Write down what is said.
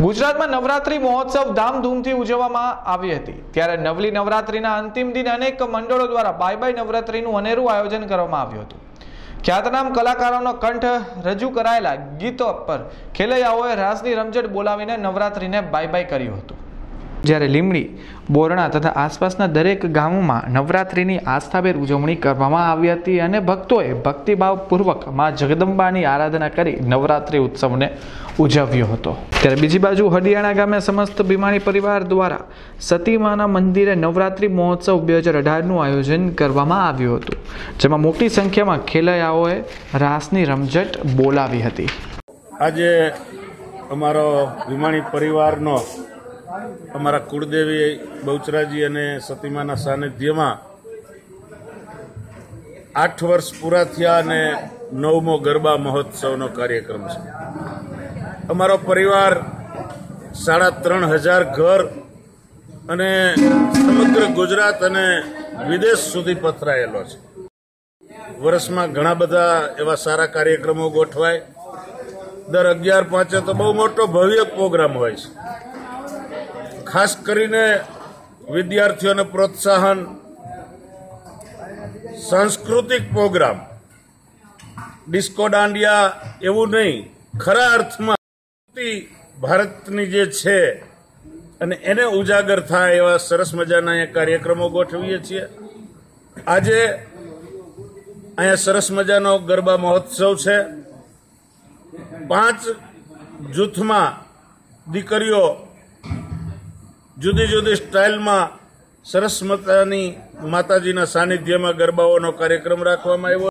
ગુજરાતમાં નવરાત્રી મહોત્સવ ધામધૂમથી ઉજવવામાં આવી હતી। ત્યારે નવલી નવરાત્રીના અંતિમ દિન અનેક મંડળો દ્વારા બાય બાય નવરાત્રીનું અનેરું આયોજન કરવામાં આવ્યું હતું। ખ્યાતનામ કલાકારોનો કંઠ રજૂ કરાયેલા ગીતો પર ખેલૈયાઓએ રાસની રમઝટ બોલાવીને નવરાત્રીને બાય બાય કર્યું હતું। જ્યારે લીમડી, બોરણા તથા આસપાસના દરેક ગામોમાં નવરાત્રીની આસ્થાભેર ઉજવણી કરવામાં આવી હતી અને ભક્તોએ ભક્તિભાવપૂર્વક મા જગદંબાની આરાધના કરી નવરાત્રી ઉત્સવને ઉજવ્યો હતો। ત્યારે બીજી બાજુ હડિયાણા ગામે સમસ્ત ભીમાણી પરિવાર દ્વારા સતીમાના મંદિરે નવરાત્રી મહોત્સવ 2018નું આયોજન કરવામાં આવ્યું હતું, જેમાં મોટી સંખ્યામાં ખેલૈયાઓએ રાસની રમઝટ બોલાવી હતી। આજે અમારો ભીમાણી પરિવારનો અમારા કુળદેવી બહુચરાજી અને સતીમાના સાનિધ્યમાં 8 વર્ષ પૂરા થયા અને 9મો ગરબા મહોત્સવનો કાર્યક્રમ છે। અમારો પરિવાર 3500 ઘર અને સમગ્ર ગુજરાત અને વિદેશ સુધી પથરાયેલો છે। વર્ષમાં ઘણા બધા એવા સારા કાર્યક્રમો ગોઠવાય। દર 11/5 તો બહુ મોટો ભવ્ય પ્રોગ્રામ હોય છે। ખાસ કરીને વિદ્યાર્થીઓને પ્રોત્સાહન, સાંસ્કૃતિક પ્રોગ્રામ, ડિસ્કો દાંડિયા એવું નહીં, ખરા અર્થમાં ભારતની જે છે અને એને ઉજાગર થાય એવા સરસ મજાના કાર્યક્રમો ગોઠવીએ છીએ। આજે અહીંયા સરસ મજાનો ગરબા મહોત્સવ છે। 5 જૂથમાં દીકરીઓ જુદી જુદી સ્ટાઇલમાં સરસ મજાની માતાજીના સાનિધ્યમાં ગરબાઓનો કાર્યક્રમ રાખવામાં આવ્યો।